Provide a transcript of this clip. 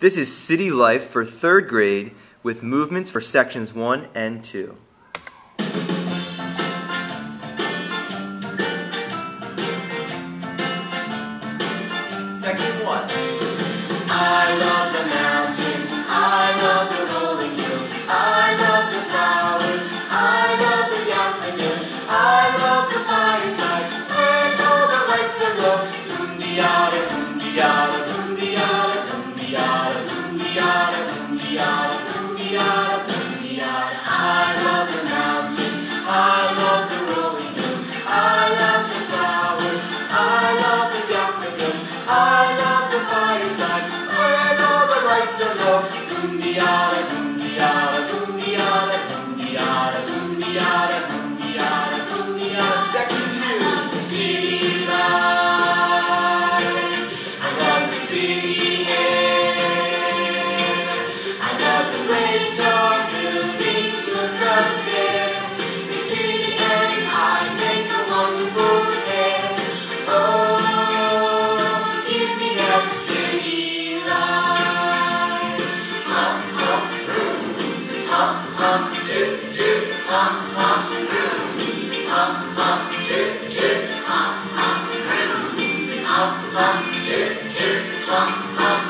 This is City Life for 3rd grade with movements for sections 1 and 2. Section 1. I love the mountains, I love the rolling hills, I love the flowers, I love the daffodils, I love the fireside when all the lights are low. Boom-de-yada, boom-de-yada, boom-de-yada, boom-de-yada, boom-de-yada, boom-de-yada, boom-de-yada, boom-de-yada. I love the mountains, I love the rolling hills, I love the flowers, I love the daffodils, I love the fireside when all the lights are low. Boom-de-yada, boom-de-yada, boom-de-yada, boom-de-yada, boom-de-yada, boom-de-yada, boom-de-yada. Section 2. The city life. I love the city air. I love the way tall buildings look up there. The city and I make a wonderful pair. Oh, give me that city life. Hum, hum, vroom. Hum, hum, toot, toot. Hum, hum, vroom. Hum, hum, toot, toot. Hum, hum, vroom. Hum, hum, toot, toot. Hum, hum,